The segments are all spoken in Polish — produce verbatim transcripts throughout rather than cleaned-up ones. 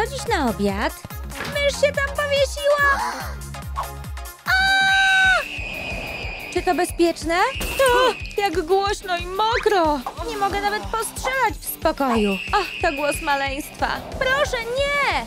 Co dziś na obiad? Mysz się tam powiesiła! Czy to bezpieczne? O, jak głośno i mokro! Nie mogę nawet postrzelać w spokoju. Ach, to głos maleństwa. Proszę, nie!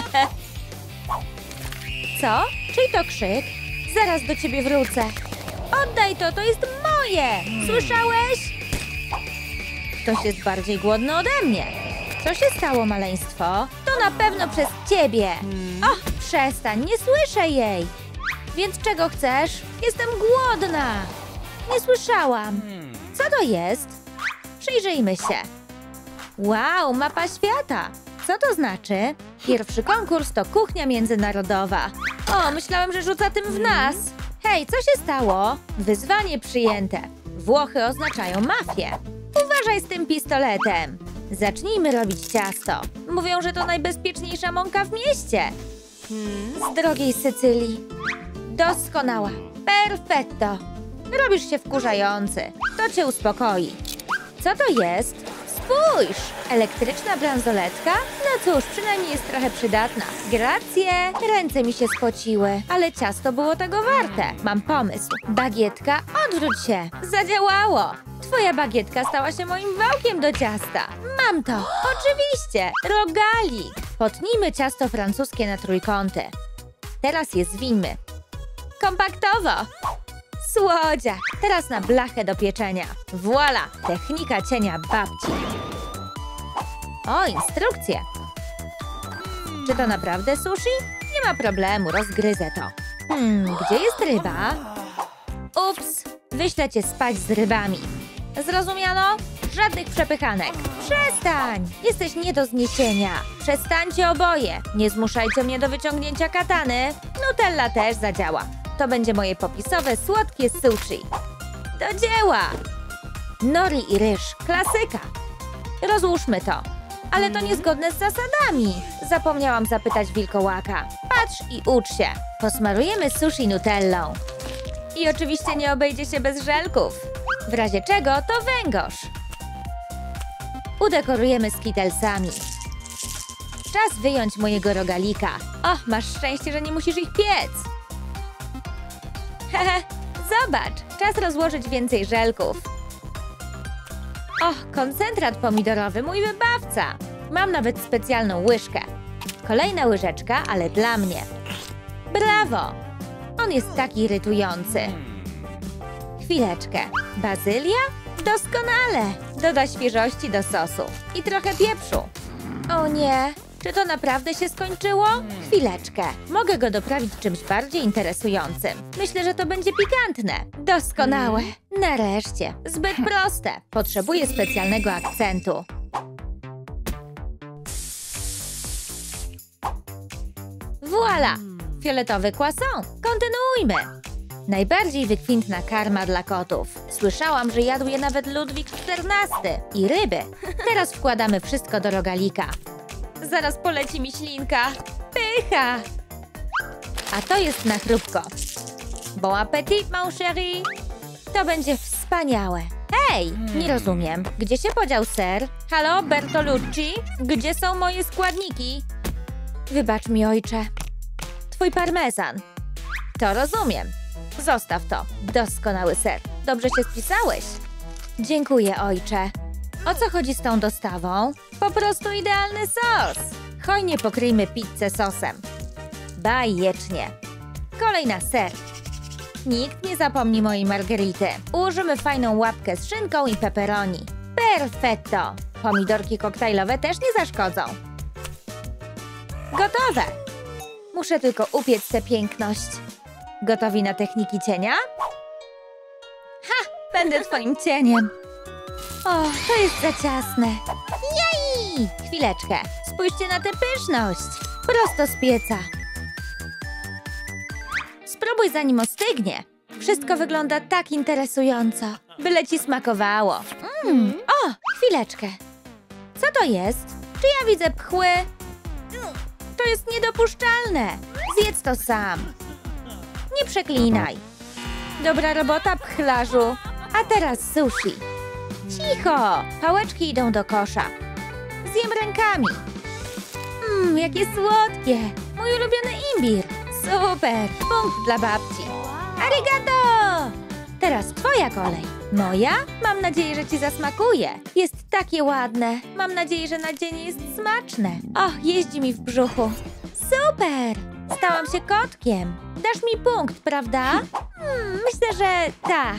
Co? Czyj to krzyk? Zaraz do ciebie wrócę. Oddaj to, to jest moje! Słyszałeś? Ktoś jest bardziej głodny ode mnie. Co się stało, maleństwo? To na pewno przez ciebie. Och, przestań, nie słyszę jej. Więc czego chcesz? Jestem głodna. Nie słyszałam. Co to jest? Przyjrzyjmy się. Wow, mapa świata. Co to znaczy? Pierwszy konkurs to kuchnia międzynarodowa. O, myślałam, że rzuca tym w nas. Hej, co się stało? Wyzwanie przyjęte. Włochy oznaczają mafię. Uważaj z tym pistoletem. Zacznijmy robić ciasto. Mówią, że to najbezpieczniejsza mąka w mieście. Z drogiej Sycylii. Doskonała. Perfetto. Robisz się wkurzający. To cię uspokoi. Co to jest? Spójrz! Elektryczna bransoletka? No cóż, przynajmniej jest trochę przydatna. Gracje! Ręce mi się spociły, ale ciasto było tego warte. Mam pomysł. Bagietka, odwróć się. Zadziałało! Twoja bagietka stała się moim wałkiem do ciasta. Mam to! Oczywiście! Rogalik! Potnijmy ciasto francuskie na trójkąty. Teraz je zwinmy. Kompaktowo! Słodziak! Teraz na blachę do pieczenia. Voila! Technika cienia babci. O, instrukcje. Czy to naprawdę sushi? Nie ma problemu, rozgryzę to. Hmm, gdzie jest ryba? Ups! Wyślę cię spać z rybami. Zrozumiano? Żadnych przepychanek. Przestań! Jesteś nie do zniesienia. Przestańcie oboje. Nie zmuszajcie mnie do wyciągnięcia katany. Nutella też zadziała. To będzie moje popisowe, słodkie sushi. Do dzieła! Nori i ryż. Klasyka. Rozłóżmy to. Ale to niezgodne z zasadami. Zapomniałam zapytać wilkołaka. Patrz i ucz się. Posmarujemy sushi nutellą. I oczywiście nie obejdzie się bez żelków. W razie czego to węgorz. Udekorujemy skittlesami. Czas wyjąć mojego rogalika. Och, masz szczęście, że nie musisz ich piec. Hehe, zobacz, czas rozłożyć więcej żelków. Och, koncentrat pomidorowy, mój wybawca. Mam nawet specjalną łyżkę. Kolejna łyżeczka, ale dla mnie. Brawo! On jest taki irytujący. Chwileczkę. Bazylia? Doskonale! Doda świeżości do sosu. I trochę pieprzu. O nie! Czy to naprawdę się skończyło? Chwileczkę. Mogę go doprawić czymś bardziej interesującym. Myślę, że to będzie pikantne. Doskonałe. Nareszcie. Zbyt proste. Potrzebuję specjalnego akcentu. Voila! Fioletowy croissant. Kontynuujmy. Najbardziej wykwintna karma dla kotów. Słyszałam, że jadł je nawet Ludwik czternasty. I ryby. Teraz wkładamy wszystko do rogalika. Zaraz poleci mi ślinka. Pycha! A to jest na chrupko. Bon appetit, mon chéri. To będzie wspaniałe. Hej, nie rozumiem. Gdzie się podział ser? Halo, Bertolucci? Gdzie są moje składniki? Wybacz mi, ojcze. Twój parmezan. To rozumiem. Zostaw to. Doskonały ser. Dobrze się spisałeś. Dziękuję, ojcze. O co chodzi z tą dostawą? Po prostu idealny sos. Hojnie pokryjmy pizzę sosem. Bajecznie. Kolej na ser. Nikt nie zapomni mojej margerity. Ułożymy fajną łapkę z szynką i pepperoni. Perfetto. Pomidorki koktajlowe też nie zaszkodzą. Gotowe. Muszę tylko upiec tę piękność. Gotowi na techniki cienia? Ha! Będę twoim cieniem. O, to jest za ciasne. Jej! Chwileczkę. Spójrzcie na tę pyszność. Prosto z pieca. Spróbuj, zanim ostygnie. Wszystko wygląda tak interesująco. Byle ci smakowało. Mm. O, chwileczkę. Co to jest? Czy ja widzę pchły? To jest niedopuszczalne. Zjedz to sam. Nie przeklinaj. Dobra robota, pchlarzu. A teraz sushi. Cicho! Pałeczki idą do kosza. Zjem rękami. Mmm, jakie słodkie. Mój ulubiony imbir. Super. Punkt dla babci. Arigato! Teraz twoja kolej. Moja? Mam nadzieję, że ci zasmakuje. Jest takie ładne. Mam nadzieję, że nadzienie jest smaczne. Och, jeździ mi w brzuchu. Super! Stałam się kotkiem. Dasz mi punkt, prawda? Hmm, myślę, że tak.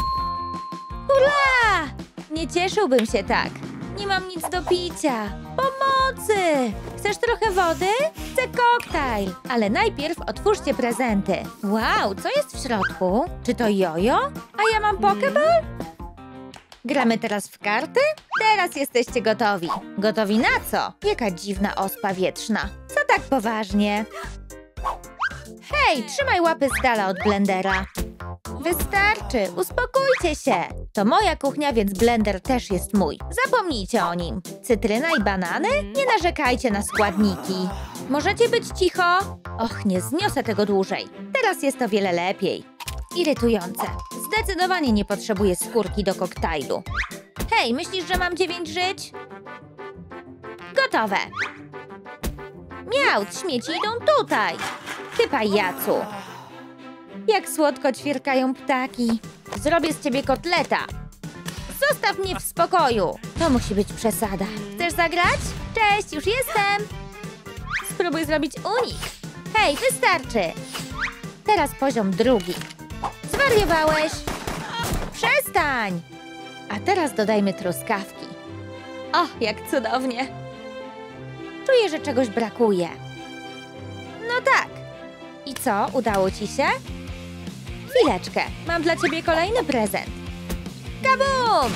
Hurra! Nie cieszyłbym się tak. Nie mam nic do picia. Pomocy! Chcesz trochę wody? Chcę koktajl. Ale najpierw otwórzcie prezenty. Wow, co jest w środku? Czy to jojo? A ja mam pokeball? Gramy teraz w karty? Teraz jesteście gotowi. Gotowi na co? Jaka dziwna ospa wietrzna. Co tak poważnie? Hej, trzymaj łapy z dala od blendera. Wystarczy, uspokójcie się. To moja kuchnia, więc blender też jest mój. Zapomnijcie o nim. Cytryna i banany? Nie narzekajcie na składniki. Możecie być cicho? Och, nie zniosę tego dłużej. Teraz jest o wiele lepiej. Irytujące. Zdecydowanie nie potrzebuję skórki do koktajlu. Hej, myślisz, że mam dziewięć żyć? Gotowe. Miał, śmieci idą tutaj. Ty, pajacu. Jak słodko ćwierkają ptaki. Zrobię z ciebie kotleta. Zostaw mnie w spokoju. To musi być przesada. Chcesz zagrać? Cześć, już jestem. Spróbuj zrobić unik. Hej, wystarczy. Teraz poziom drugi. Zwariowałeś? Przestań. A teraz dodajmy truskawki. O, jak cudownie. Czuję, że czegoś brakuje. No tak. I co, udało ci się? Chwileczkę, mam dla ciebie kolejny prezent. Kabum!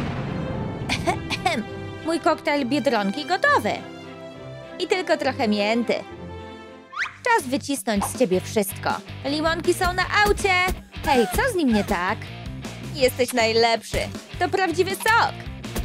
Mój koktajl Biedronki gotowy. I tylko trochę mięty. Czas wycisnąć z ciebie wszystko. Limonki są na aucie. Hej, co z nim nie tak? Jesteś najlepszy. To prawdziwy sok.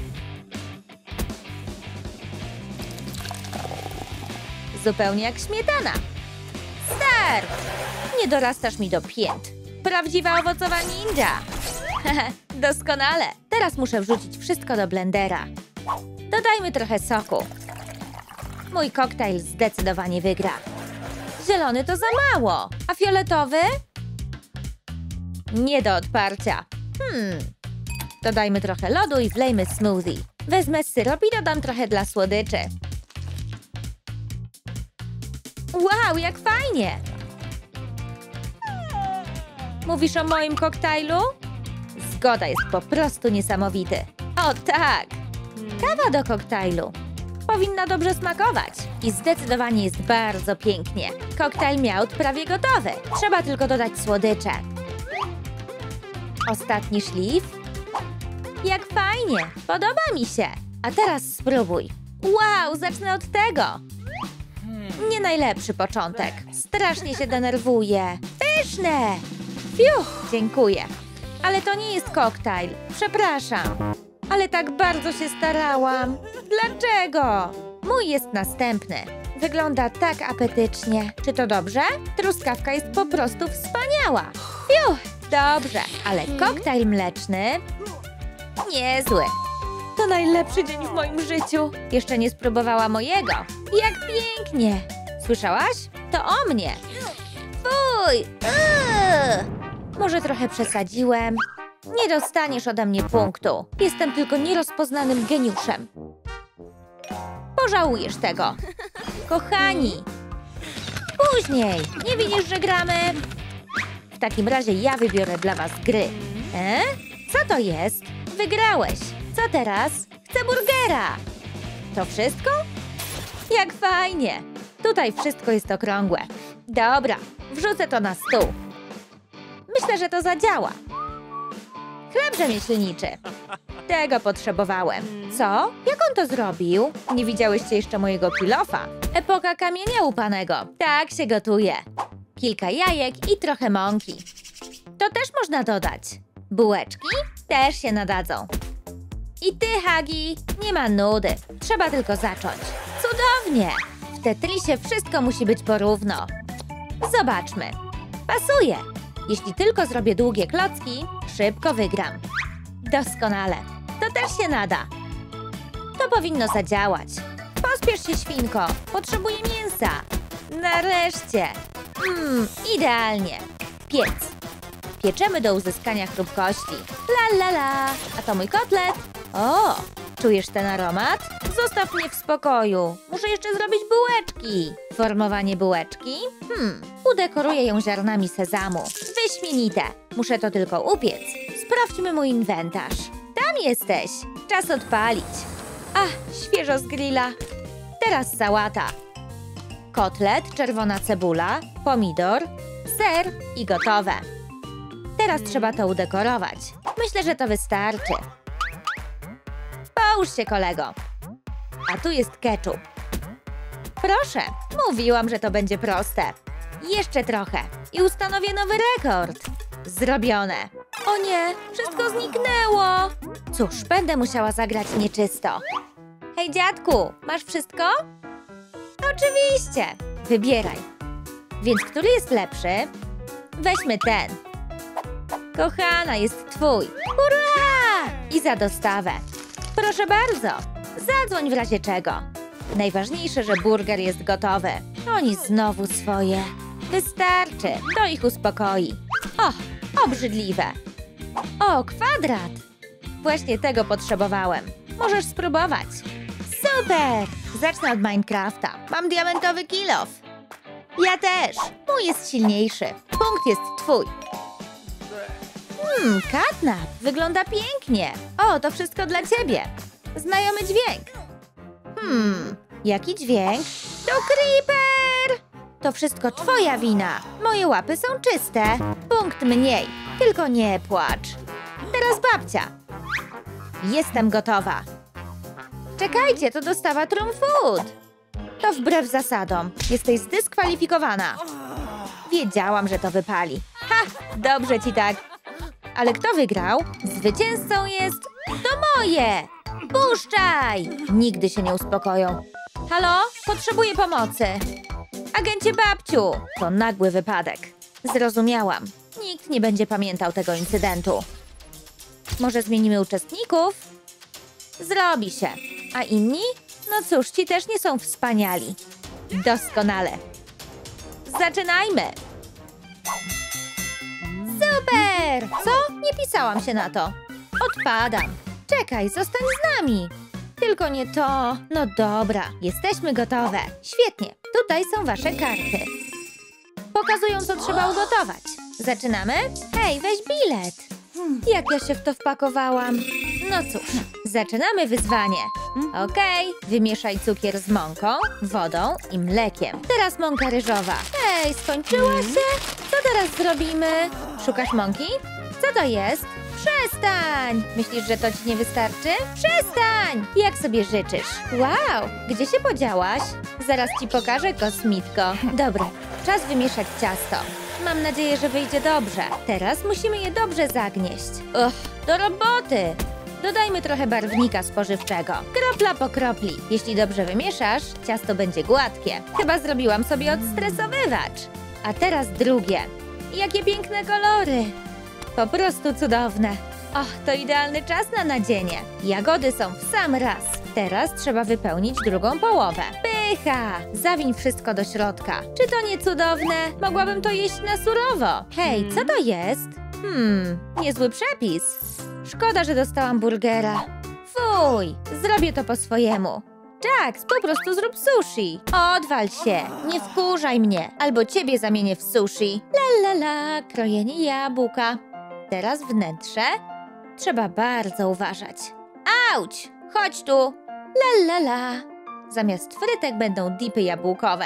Zupełnie jak śmietana. Start! Nie dorastasz mi do pięt. Prawdziwa owocowa ninja. Doskonale. Teraz muszę wrzucić wszystko do blendera. Dodajmy trochę soku. Mój koktajl zdecydowanie wygra. Zielony to za mało. A fioletowy? Nie do odparcia. Hmm. Dodajmy trochę lodu i wlejmy smoothie. Wezmę syrop i dodam trochę dla słodyczy. Wow, jak fajnie! Mówisz o moim koktajlu? Zgoda, jest po prostu niesamowity. O tak! Kawa do koktajlu. Powinna dobrze smakować. I zdecydowanie jest bardzo pięknie. Koktajl miałt prawie gotowy. Trzeba tylko dodać słodycze. Ostatni szlif. Jak fajnie! Podoba mi się. A teraz spróbuj. Wow, zacznę od tego. Nie najlepszy początek. Strasznie się denerwuję. Pyszne! Fiu, dziękuję. Ale to nie jest koktajl. Przepraszam. Ale tak bardzo się starałam. Dlaczego? Mój jest następny. Wygląda tak apetycznie. Czy to dobrze? Truskawka jest po prostu wspaniała. Fiu, dobrze. Ale koktajl mleczny? Niezły. To najlepszy dzień w moim życiu. Jeszcze nie spróbowała mojego. Jak pięknie. Słyszałaś? To o mnie. Fuj! Uuu. Może trochę przesadziłem. Nie dostaniesz ode mnie punktu. Jestem tylko nierozpoznanym geniuszem. Pożałujesz tego. Kochani. Później. Nie widzisz, że gramy? W takim razie ja wybiorę dla was gry. E? Co to jest? Wygrałeś. Co teraz? Chcę burgera. To wszystko? Jak fajnie. Tutaj wszystko jest okrągłe. Dobra, wrzucę to na stół. Myślę, że to zadziała. Chleb rzemieślniczy. Tego potrzebowałem. Co? Jak on to zrobił? Nie widziałyście jeszcze mojego kilofa? Epoka kamienia łupanego. Tak się gotuje. Kilka jajek i trochę mąki. To też można dodać. Bułeczki też się nadadzą. I ty, Hagi, nie ma nudy. Trzeba tylko zacząć. Cudownie! W Tetrisie wszystko musi być porówno. Zobaczmy. Pasuje. Jeśli tylko zrobię długie klocki, szybko wygram. Doskonale. To też się nada. To powinno zadziałać. Spiesz się, świnko. Potrzebuję mięsa. Nareszcie. Mmm, idealnie. Piec. Pieczemy do uzyskania chrupkości. La la la. A to mój kotlet. O, czujesz ten aromat? Zostaw mnie w spokoju. Muszę jeszcze zrobić bułeczki. Formowanie bułeczki? Hmm, udekoruję ją ziarnami sezamu. Wyśmienite. Muszę to tylko upiec. Sprawdźmy mój inwentarz. Tam jesteś. Czas odpalić. Ach, świeżo z grilla. Teraz sałata. Kotlet, czerwona cebula, pomidor, ser i gotowe. Teraz trzeba to udekorować. Myślę, że to wystarczy. Połóż się, kolego. A tu jest ketchup. Proszę, mówiłam, że to będzie proste. Jeszcze trochę i ustanowię nowy rekord. Zrobione. O nie, wszystko zniknęło. Cóż, będę musiała zagrać nieczysto. Hej, dziadku, masz wszystko? Oczywiście. Wybieraj. Więc który jest lepszy? Weźmy ten. Kochana, jest twój. Hurra! I za dostawę. Proszę bardzo. Zadzwoń w razie czego. Najważniejsze, że burger jest gotowy. Oni znowu swoje. Wystarczy. To ich uspokoi. O, obrzydliwe. O, kwadrat. Właśnie tego potrzebowałem. Możesz spróbować. Super! Zacznę od Minecrafta. Mam diamentowy kilof. Ja też. Mój jest silniejszy. Punkt jest twój. Hmm, catnap. Wygląda pięknie. O, to wszystko dla ciebie. Znajomy dźwięk. Hmm, jaki dźwięk? To creeper! To wszystko twoja wina. Moje łapy są czyste. Punkt mniej. Tylko nie płacz. Teraz babcia. Jestem gotowa. Czekajcie, to dostawa True Food. To wbrew zasadom. Jesteś zdyskwalifikowana. Wiedziałam, że to wypali. Ha, dobrze ci tak. Ale kto wygrał? Zwycięzcą jest... To moje! Puszczaj! Nigdy się nie uspokoją. Halo? Potrzebuję pomocy. Agencie babciu! To nagły wypadek. Zrozumiałam. Nikt nie będzie pamiętał tego incydentu. Może zmienimy uczestników? Zrobi się. A inni? No cóż, ci też nie są wspaniali. Doskonale. Zaczynajmy! Super! Co? Nie pisałam się na to. Odpadam. Czekaj, zostań z nami. Tylko nie to. No dobra, jesteśmy gotowe. Świetnie, tutaj są wasze karty. Pokazują, co trzeba ugotować. Zaczynamy? Hej, weź bilet. Jak ja się w to wpakowałam? No cóż, zaczynamy wyzwanie. Okej, wymieszaj cukier z mąką, wodą i mlekiem. Teraz mąka ryżowa. Hej, skończyła się? Co teraz zrobimy? Szukasz mąki? Co to jest? Przestań! Myślisz, że to ci nie wystarczy? Przestań! Jak sobie życzysz? Wow, gdzie się podziałaś? Zaraz ci pokażę, kosmitko. Dobra, czas wymieszać ciasto. Mam nadzieję, że wyjdzie dobrze. Teraz musimy je dobrze zagnieść. Uch, do roboty! Dodajmy trochę barwnika spożywczego. Kropla po kropli. Jeśli dobrze wymieszasz, ciasto będzie gładkie. Chyba zrobiłam sobie odstresowywacz. A teraz drugie. Jakie piękne kolory! Po prostu cudowne. Och, to idealny czas na nadzienie. Jagody są w sam raz. Teraz trzeba wypełnić drugą połowę. Pycha! Zawiń wszystko do środka. Czy to nie cudowne? Mogłabym to jeść na surowo. Hej, co to jest? Hmm, niezły przepis. Szkoda, że dostałam burgera. Fuj, zrobię to po swojemu. Jax, po prostu zrób sushi. Odwal się, nie wkurzaj mnie. Albo ciebie zamienię w sushi. La la la, krojenie jabłka. Teraz wnętrze. Trzeba bardzo uważać. Auć, chodź tu. La la la. Zamiast frytek będą dipy jabłkowe.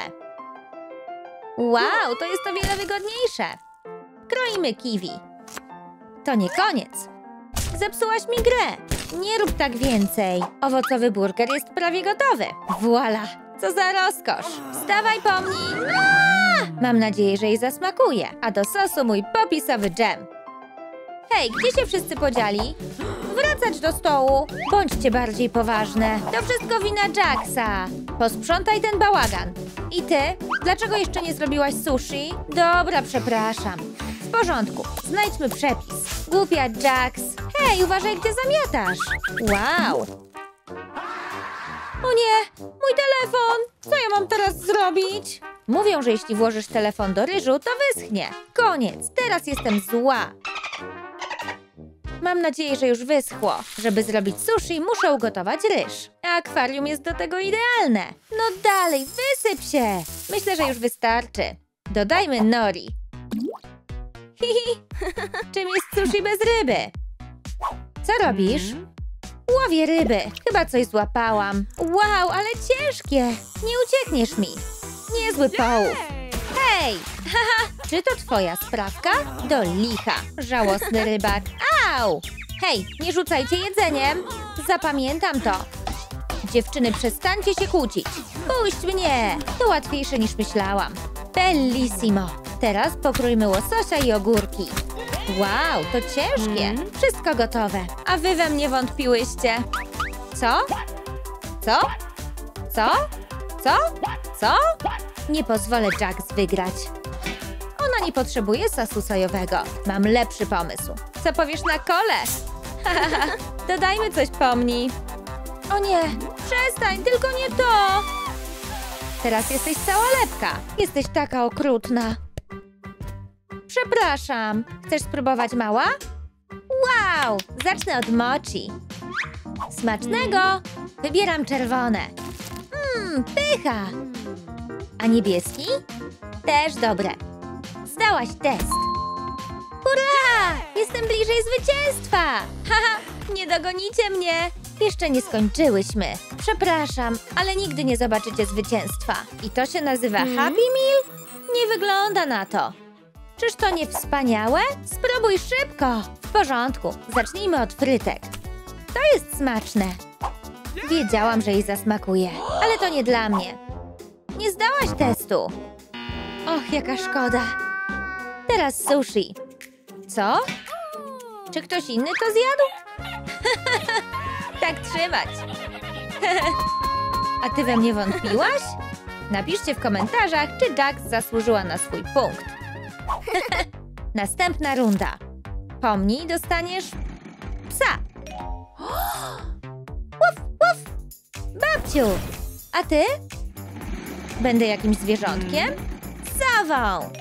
Wow, to jest o wiele wygodniejsze. Kroimy kiwi. To nie koniec. Zepsułaś mi grę. Nie rób tak więcej. Owocowy burger jest prawie gotowy. Voila! Co za rozkosz. Wstawaj, pomnij. Aaa! Mam nadzieję, że jej zasmakuje. A do sosu mój popisowy dżem. Hej, gdzie się wszyscy podzieli? Wracać do stołu. Bądźcie bardziej poważne. To wszystko wina Jaxa. Posprzątaj ten bałagan. I ty? Dlaczego jeszcze nie zrobiłaś sushi? Dobra, przepraszam. W porządku. Znajdźmy przepis. Głupia Jax. Hej, uważaj, gdzie zamiatasz. Wow. O nie, mój telefon! Co ja mam teraz zrobić? Mówią, że jeśli włożysz telefon do ryżu, to wyschnie. Koniec, teraz jestem zła. Mam nadzieję, że już wyschło. Żeby zrobić sushi, muszę ugotować ryż. A akwarium jest do tego idealne. No dalej, wysyp się! Myślę, że już wystarczy. Dodajmy nori. Hihi. Czym jest sushi bez ryby? Co robisz? Łowię ryby. Chyba coś złapałam. Wow, ale ciężkie. Nie uciekniesz mi. Niezły połów. Hej! Haha, czy to twoja sprawka? Do licha. Żałosny rybak. Au! Hej, nie rzucajcie jedzeniem. Zapamiętam to. Dziewczyny, przestańcie się kłócić. Puść mnie. To łatwiejsze niż myślałam. Bellissimo. Teraz pokrójmy łososia i ogórki. Wow, to ciężkie. Wszystko gotowe. A wy we mnie wątpiłyście. Co? Co? Co? Co? Co? Nie pozwolę Jax wygrać. Ona nie potrzebuje sosu sojowego. Mam lepszy pomysł. Co powiesz na kole? Dodajmy coś pomni. O nie, przestań, tylko nie to. Teraz jesteś cała lepka. Jesteś taka okrutna. Przepraszam. Chcesz spróbować, mała? Wow, zacznę od mochi. Smacznego. Wybieram czerwone. Mmm, pycha. A niebieski? Też dobre. Zdałaś test. Hurra! Jestem bliżej zwycięstwa! Haha, nie dogonicie mnie! Jeszcze nie skończyłyśmy. Przepraszam, ale nigdy nie zobaczycie zwycięstwa. I to się nazywa Happy Meal? Nie wygląda na to. Czyż to nie wspaniałe? Spróbuj szybko! W porządku, zacznijmy od frytek. To jest smaczne. Wiedziałam, że jej zasmakuje, ale to nie dla mnie. Nie zdałaś testu. Och, jaka szkoda. Teraz sushi. Co? Czy ktoś inny to zjadł? Tak trzymać. A ty we mnie wątpiłaś? Napiszcie w komentarzach, czy Jax zasłużyła na swój punkt. Następna runda. Pomnij, dostaniesz psa. Uf, uf. Babciu, a ty? Będę jakimś zwierzątkiem? Sową!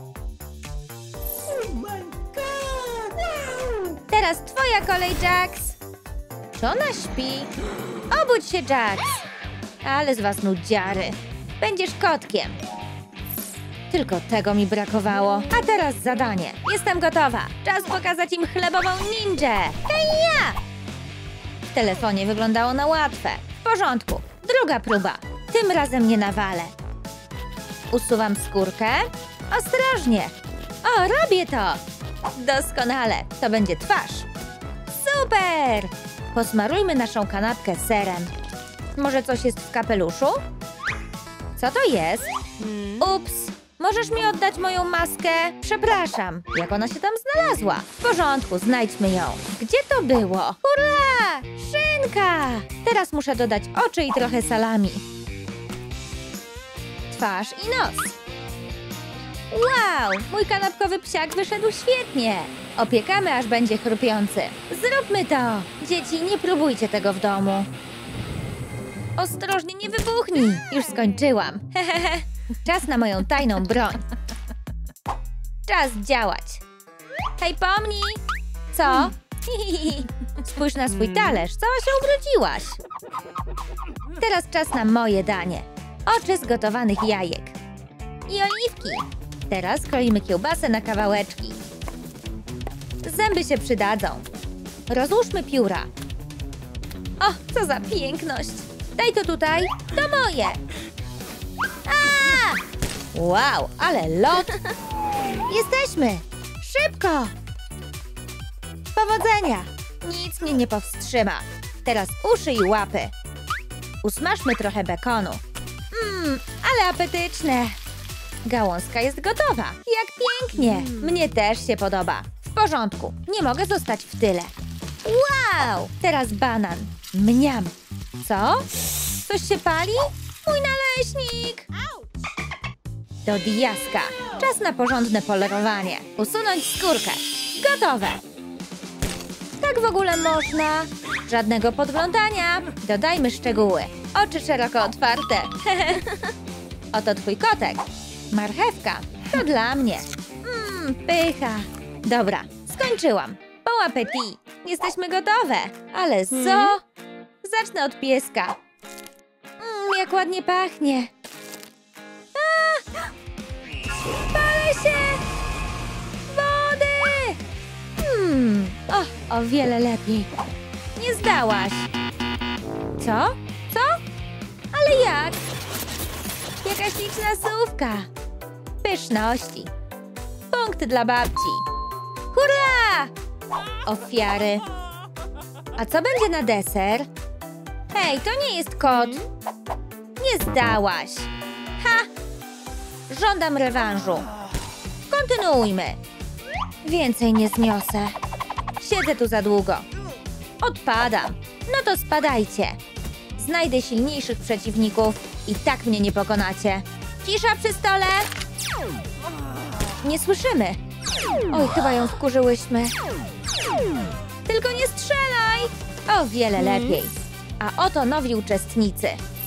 Teraz twoja kolej, Jax. Czy ona śpi? Obudź się, Jax. Ale z was nudziary. Będziesz kotkiem. Tylko tego mi brakowało. A teraz zadanie. Jestem gotowa. Czas pokazać im chlebową ninję. Hej, ja! W telefonie wyglądało na łatwe. W porządku. Druga próba. Tym razem nie nawalę. Usuwam skórkę. Ostrożnie. O, robię to. Doskonale. To będzie twarz. Super! Posmarujmy naszą kanapkę serem. Może coś jest w kapeluszu? Co to jest? Ups! Możesz mi oddać moją maskę? Przepraszam. Jak ona się tam znalazła? W porządku, znajdźmy ją. Gdzie to było? Hurra! Szynka! Teraz muszę dodać oczy i trochę salami. Twarz i nos. Wow! Mój kanapkowy psiak wyszedł świetnie. Opiekamy, aż będzie chrupiący. Zróbmy to! Dzieci, nie próbujcie tego w domu. Ostrożnie, nie wybuchnij. Już skończyłam. Hehehe. Czas na moją tajną broń. Czas działać. Hej, pomnij! Co? Spójrz na swój talerz. Cała się ubrudziłaś. Teraz czas na moje danie. Oczy z gotowanych jajek. I oliwki. Teraz kroimy kiełbasę na kawałeczki. Zęby się przydadzą. Rozłóżmy pióra. O, co za piękność. Daj to tutaj. To moje. A! Wow, ale lot. Jesteśmy. Szybko. Powodzenia. Nic mnie nie powstrzyma. Teraz uszy i łapy. Usmażmy trochę bekonu. Mmm, ale apetyczne. Gałązka jest gotowa. Jak pięknie. Mnie też się podoba. W porządku. Nie mogę zostać w tyle. Wow! Teraz banan. Mniam. Co? Coś się pali? Mój naleśnik! Do diaska. Czas na porządne polerowanie. Usunąć skórkę. Gotowe. Tak w ogóle można. Żadnego podglądania. Dodajmy szczegóły. Oczy szeroko otwarte. Oto twój kotek. Marchewka. To dla mnie. Mmm, pycha. Dobra, skończyłam. Bon appétit. Jesteśmy gotowe. Ale co? Zacznę od pieska. Mmm, jak ładnie pachnie. A! Palę się! Wody! Hmm, o, o wiele lepiej. Nie zdałaś. Co? Co? Ale jak? Jakaś liczna słówka. Pyszności. Punkt dla babci. Hurra! Ofiary. A co będzie na deser? Hej, to nie jest kot. Nie zdałaś. Ha! Żądam rewanżu. Kontynuujmy. Więcej nie zniosę. Siedzę tu za długo. Odpadam. No to spadajcie. Znajdę silniejszych przeciwników i tak mnie nie pokonacie. Cisza przy stole. Nie słyszymy. Oj, chyba ją wkurzyłyśmy. Tylko nie strzelaj. O wiele lepiej. A oto nowi uczestnicy.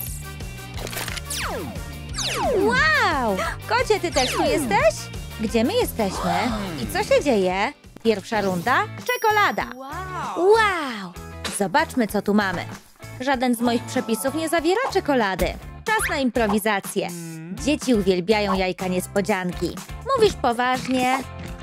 Wow! Kocie, ty też tu jesteś? Gdzie my jesteśmy? I co się dzieje? Pierwsza runda? Czekolada. Wow! Zobaczmy, co tu mamy. Żaden z moich przepisów nie zawiera czekolady. Czas na improwizację. Dzieci uwielbiają jajka niespodzianki. Mówisz poważnie?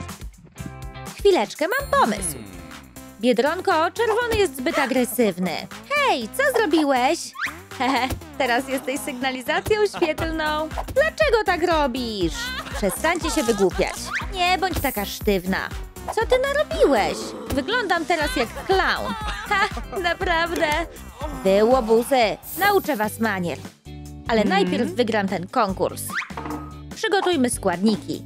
Chwileczkę, mam pomysł. Biedronko, czerwony jest zbyt agresywny. Hej, co zrobiłeś? Hehe, teraz jesteś sygnalizacją świetlną. Dlaczego tak robisz? Przestańcie się wygłupiać. Nie bądź taka sztywna. Co ty narobiłeś? Wyglądam teraz jak klaun. Ha, naprawdę? Wy, łobuzy, nauczę was manier. Ale najpierw wygram ten konkurs. Przygotujmy składniki.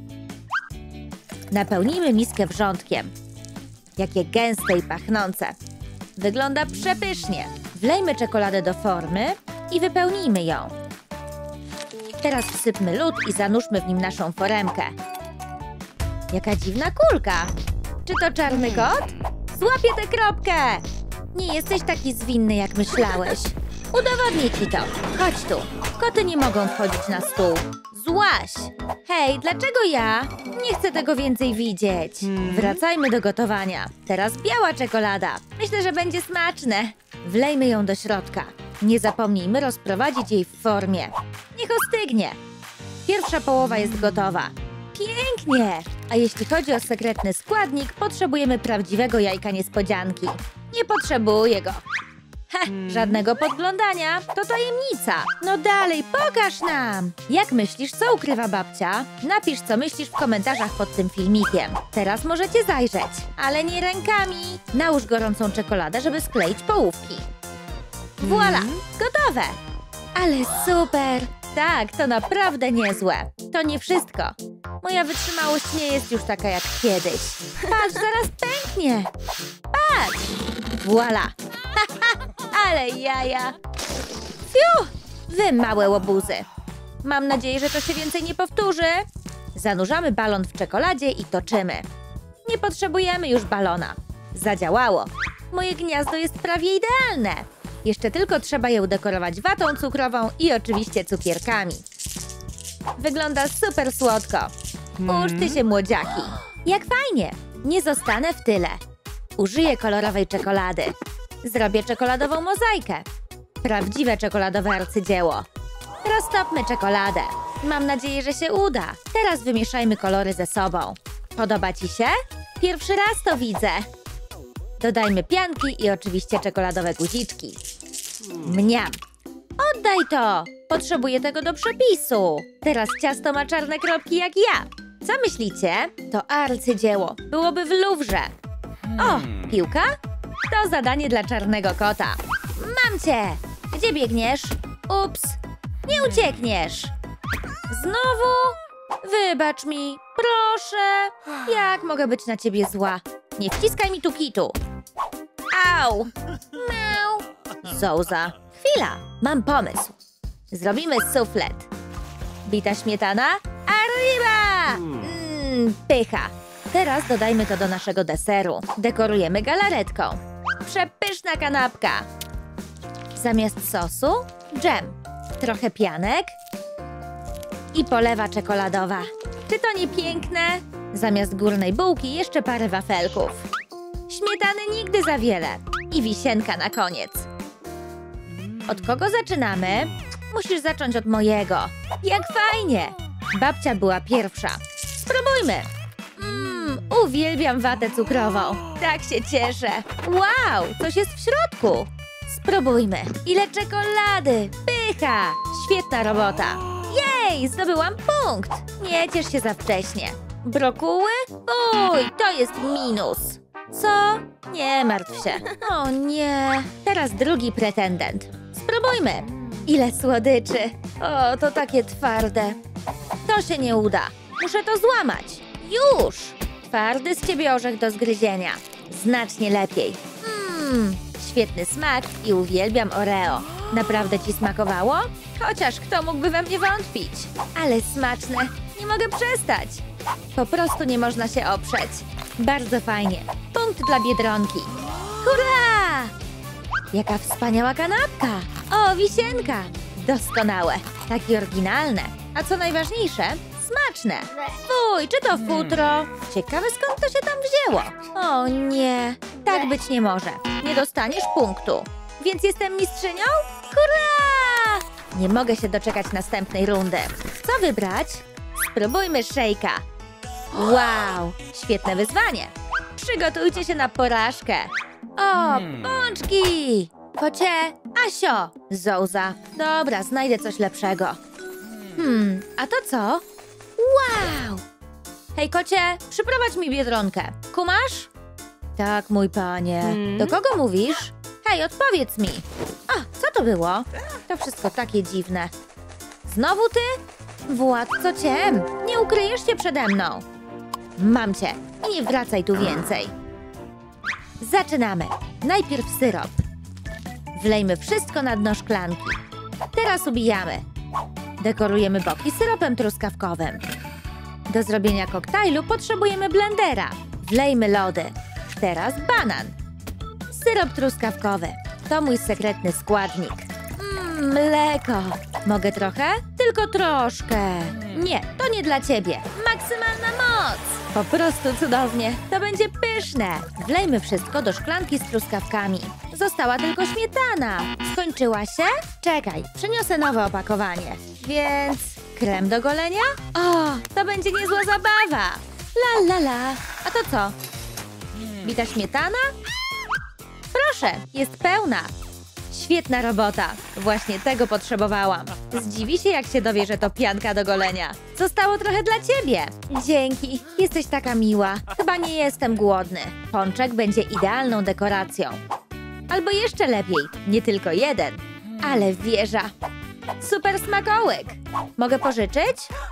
Napełnijmy miskę wrzątkiem. Jakie gęste i pachnące. Wygląda przepysznie. Wlejmy czekoladę do formy i wypełnijmy ją. Teraz wsypmy lód i zanurzmy w nim naszą foremkę. Jaka dziwna kulka. Czy to czarny kot? Złapię tę kropkę. Nie jesteś taki zwinny, jak myślałeś. Udowodnij ci to. Chodź tu. Koty nie mogą wchodzić na stół. Złaś. Hej, dlaczego ja? Nie chcę tego więcej widzieć. Wracajmy do gotowania. Teraz biała czekolada. Myślę, że będzie smaczne. Wlejmy ją do środka. Nie zapomnijmy rozprowadzić jej w formie. Niech ostygnie. Pierwsza połowa jest gotowa. Pięknie! A jeśli chodzi o sekretny składnik, potrzebujemy prawdziwego jajka niespodzianki. Nie potrzebuję go. Ha, żadnego podglądania, to tajemnica. No dalej, pokaż nam! Jak myślisz, co ukrywa babcia? Napisz, co myślisz w komentarzach pod tym filmikiem. Teraz możecie zajrzeć, ale nie rękami. Nałóż gorącą czekoladę, żeby skleić połówki. Voila, gotowe! Ale super! Tak, to naprawdę niezłe. To nie wszystko. Moja wytrzymałość nie jest już taka jak kiedyś. Patrz, zaraz pęknie. Patrz! Voila! Ale jaja! Fiu! Wy małe łobuzy. Mam nadzieję, że to się więcej nie powtórzy. Zanurzamy balon w czekoladzie i toczymy. Nie potrzebujemy już balona. Zadziałało. Moje gniazdo jest prawie idealne. Jeszcze tylko trzeba je udekorować watą cukrową i oczywiście cukierkami. Wygląda super słodko. Uczcie się, młodziaki. Jak fajnie. Nie zostanę w tyle. Użyję kolorowej czekolady. Zrobię czekoladową mozaikę. Prawdziwe czekoladowe arcydzieło. Roztopmy czekoladę. Mam nadzieję, że się uda. Teraz wymieszajmy kolory ze sobą. Podoba ci się? Pierwszy raz to widzę. Dodajmy pianki i oczywiście czekoladowe guziczki. Mniam. Oddaj to! Potrzebuję tego do przepisu. Teraz ciasto ma czarne kropki jak ja. Co myślicie? To arcydzieło. Byłoby w Luwrze. O, piłka? To zadanie dla czarnego kota. Mam cię! Gdzie biegniesz? Ups! Nie uciekniesz! Znowu? Wybacz mi, proszę. Jak mogę być na ciebie zła? Nie wciskaj mi tu kitu. Au! Miau! Zouza. Chwila, mam pomysł. Zrobimy suflet. Bita śmietana? Arriba! Mmm, pycha. Teraz dodajmy to do naszego deseru. Dekorujemy galaretką. Przepyszna kanapka. Zamiast sosu Dżem, trochę pianek i polewa czekoladowa. Czy to nie piękne? Zamiast górnej bułki jeszcze parę wafelków. Śmietany nigdy za wiele. I wisienka na koniec. Od kogo zaczynamy? Musisz zacząć od mojego. Jak fajnie! Babcia była pierwsza. Spróbujmy! Mmm, uwielbiam watę cukrową. Tak się cieszę. Wow, coś jest w środku. Spróbujmy. Ile czekolady! Pycha! Świetna robota. Jej, zdobyłam punkt. Nie ciesz się za wcześnie. Brokuły? Uj, to jest minus. Co? Nie martw się. O nie. Teraz drugi pretendent. Spróbujmy. Ile słodyczy. O, to takie twarde. To się nie uda. Muszę to złamać. Już. Twardy z ciebie orzech do zgryzienia. Znacznie lepiej. Mmm, świetny smak i uwielbiam Oreo. Naprawdę ci smakowało? Chociaż kto mógłby we mnie wątpić? Ale smaczne. Nie mogę przestać. Po prostu nie można się oprzeć. Bardzo fajnie. Punkt dla Biedronki. Hurra! Jaka wspaniała kanapka. O, wisienka. Doskonałe. Takie oryginalne. A co najważniejsze, smaczne. Fuj, czy to futro? Ciekawe, skąd to się tam wzięło. O nie, tak być nie może. Nie dostaniesz punktu. Więc jestem mistrzynią? Hurra! Nie mogę się doczekać następnej rundy. Co wybrać? Spróbujmy szejka. Wow, świetne wyzwanie. Przygotujcie się na porażkę. O, pączki! Kocie, Asio, Zouza. Dobra, znajdę coś lepszego. Hmm, a to co? Wow! Hej, kocie, przyprowadź mi Biedronkę. Kumasz? Tak, mój panie. Do kogo mówisz? Hej, odpowiedz mi. A, co to było? To wszystko takie dziwne. Znowu ty? Władco ciem, nie ukryjesz się przede mną. Mam cię i nie wracaj tu więcej. Zaczynamy. Najpierw syrop. Wlejmy wszystko na dno szklanki. Teraz ubijamy. Dekorujemy boki syropem truskawkowym. Do zrobienia koktajlu potrzebujemy blendera. Wlejmy lody. Teraz banan. Syrop truskawkowy. To mój sekretny składnik. Mmm, mleko. Mogę trochę? Tylko troszkę. Nie, to nie dla ciebie. Maksymalna moc. Po prostu cudownie. To będzie pyszne. Wlejmy wszystko do szklanki z truskawkami. Została tylko śmietana. Skończyła się? Czekaj, przyniosę nowe opakowanie. Więc krem do golenia? O, to będzie niezła zabawa. La la la. A to co? Bita śmietana? Proszę, jest pełna. Świetna robota. Właśnie tego potrzebowałam. Zdziwi się, jak się dowie, że to pianka do golenia. Zostało trochę dla ciebie. Dzięki. Jesteś taka miła. Chyba nie jestem głodny. Pączek będzie idealną dekoracją. Albo jeszcze lepiej, nie tylko jeden. Ale wieża. Super smakołyk. Mogę pożyczyć?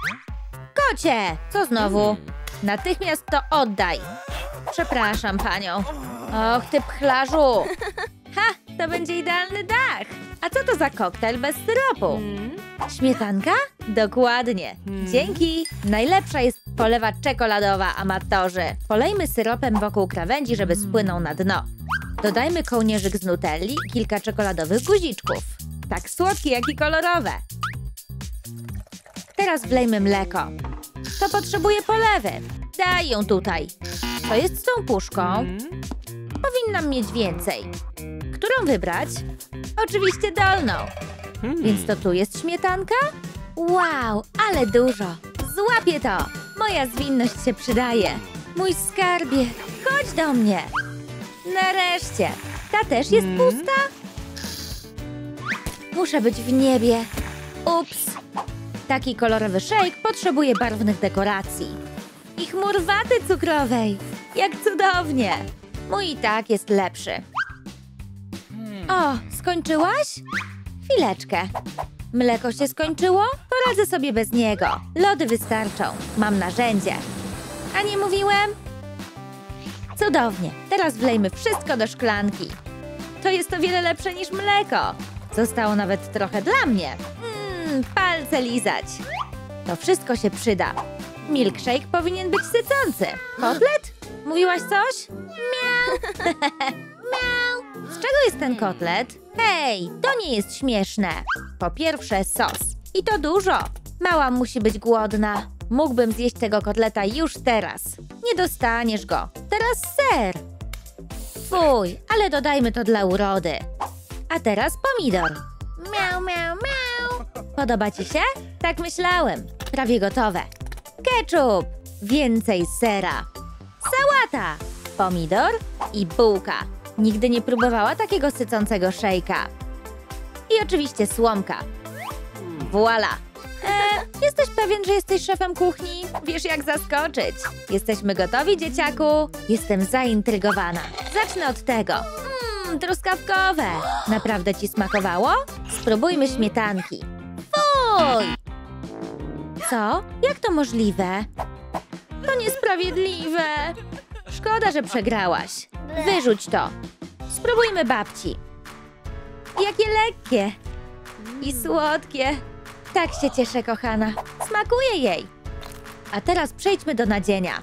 Kocie! Co znowu? Natychmiast to oddaj. Przepraszam panią. Och, ty pchlarzu. Ha, to będzie idealny dach. A co to za koktajl bez syropu? Śmietanka? Dokładnie. Dzięki. Najlepsza jest polewa czekoladowa, amatorzy. Polejmy syropem wokół krawędzi, żeby spłynął na dno. Dodajmy kołnierzyk z nutelli i kilka czekoladowych guziczków. Tak słodkie, jak i kolorowe. Teraz wlejmy mleko. To potrzebuje polewy. Daj ją tutaj. Co jest z tą puszką? Powinnam mieć więcej. Którą wybrać? Oczywiście dolną. Więc to tu jest śmietanka? Wow, ale dużo. Złapię to. Moja zwinność się przydaje. Mój skarbie, chodź do mnie. Nareszcie. Ta też jest pusta? Muszę być w niebie. Ups. Taki kolorowy szejk potrzebuje barwnych dekoracji. I chmur waty cukrowej. Jak cudownie. Mój i tak jest lepszy. O, skończyłaś? Chwileczkę. Mleko się skończyło? Poradzę sobie bez niego. Lody wystarczą. Mam narzędzie. A nie mówiłem? Cudownie. Teraz wlejmy wszystko do szklanki. To jest o wiele lepsze niż mleko. Zostało nawet trochę dla mnie. Mmm, palce lizać. To wszystko się przyda. Milkshake powinien być sycący. Kotlet? Mówiłaś coś? Miau. Miau. Z czego jest ten kotlet? Hej, to nie jest śmieszne. Po pierwsze sos. I to dużo. Mała musi być głodna. Mógłbym zjeść tego kotleta już teraz. Nie dostaniesz go. Teraz ser. Fuj, ale dodajmy to dla urody. A teraz pomidor. Miau, miau, miau. Podoba ci się? Tak myślałem. Prawie gotowe. Ketchup. Więcej sera. Sałata. Pomidor i bułka. Nigdy nie próbowała takiego sycącego szejka. I oczywiście słomka. Voila. E, jesteś pewien, że jesteś szefem kuchni? Wiesz, jak zaskoczyć. Jesteśmy gotowi, dzieciaku? Jestem zaintrygowana. Zacznę od tego. Mmm, truskawkowe. Naprawdę ci smakowało? Spróbujmy śmietanki. Fuj! Co? Jak to możliwe? To niesprawiedliwe. Szkoda, że przegrałaś. Wyrzuć to. Spróbujmy babci. Jakie lekkie. I słodkie. Tak się cieszę, kochana. Smakuje jej. A teraz przejdźmy do nadzienia.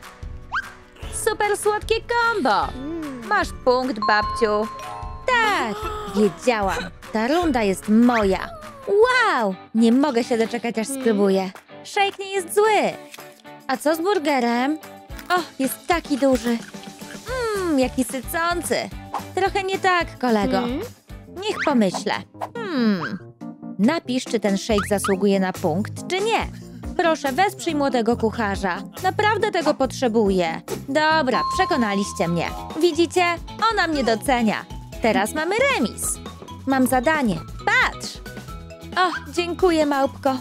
Super słodkie kombo. Masz punkt, babciu. Tak, wiedziałam. Ta runda jest moja. Wow, nie mogę się doczekać, aż spróbuję. Shake nie jest zły. A co z burgerem? O, jest taki duży. Mmm, jaki sycący. Trochę nie tak, kolego. Niech pomyślę. Hmm. Napisz, czy ten shake zasługuje na punkt, czy nie. Proszę, wesprzyj młodego kucharza. Naprawdę tego potrzebuję. Dobra, przekonaliście mnie. Widzicie? Ona mnie docenia. Teraz mamy remis. Mam zadanie. Patrz! O, dziękuję, małpko.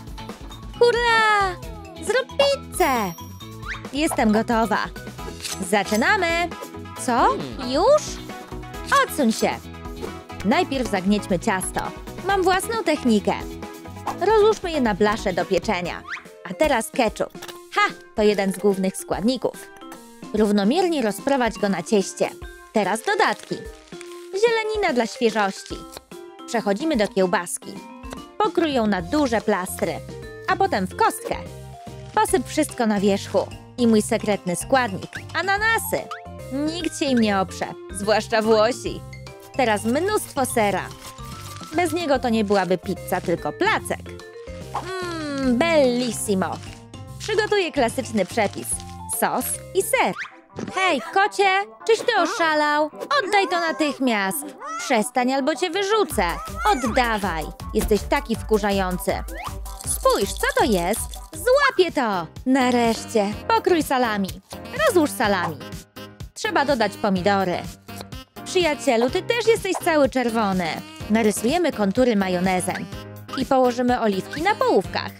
Hurra! Zrób pizzę! Jestem gotowa. Zaczynamy. Co? Już? Odsuń się. Najpierw zagniećmy ciasto. Mam własną technikę. Rozłóżmy je na blaszę do pieczenia. A teraz ketchup. Ha! To jeden z głównych składników. Równomiernie rozprowadź go na cieście. Teraz dodatki. Zielenina dla świeżości. Przechodzimy do kiełbaski. Pokrój ją na duże plastry. A potem w kostkę. Posyp wszystko na wierzchu. I mój sekretny składnik. Ananasy. Nikt się im nie oprze. Zwłaszcza Włosi. Teraz mnóstwo sera. Bez niego to nie byłaby pizza, tylko placek. Mmm, bellissimo. Przygotuję klasyczny przepis. Sos i ser. Hej, kocie, czyś ty oszalał? Oddaj to natychmiast. Przestań, albo cię wyrzucę. Oddawaj. Jesteś taki wkurzający. Spójrz, co to jest? Złapię to. Nareszcie. Pokrój salami. Rozłóż salami. Trzeba dodać pomidory. Przyjacielu, ty też jesteś cały czerwony. Narysujemy kontury majonezem. I położymy oliwki na połówkach.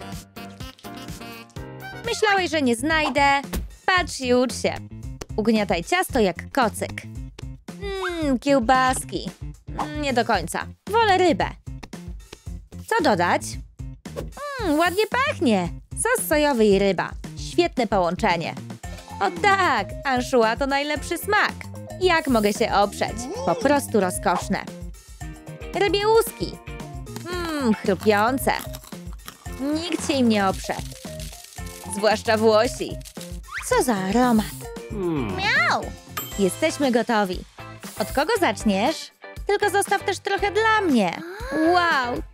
Myślałeś, że nie znajdę? Patrz i ucz się. Ugniataj ciasto jak kocyk. Mmm, kiełbaski. Mm, nie do końca. Wolę rybę. Co dodać? Mmm, ładnie pachnie. Sos sojowy i ryba. Świetne połączenie. O tak, anchois to najlepszy smak. Jak mogę się oprzeć? Po prostu rozkoszne. Rybie łuski. Mmm, chrupiące. Nikt się im nie oprze. Zwłaszcza Włosi. Co za aromat. Miau! Jesteśmy gotowi. Od kogo zaczniesz? Tylko zostaw też trochę dla mnie. Wow,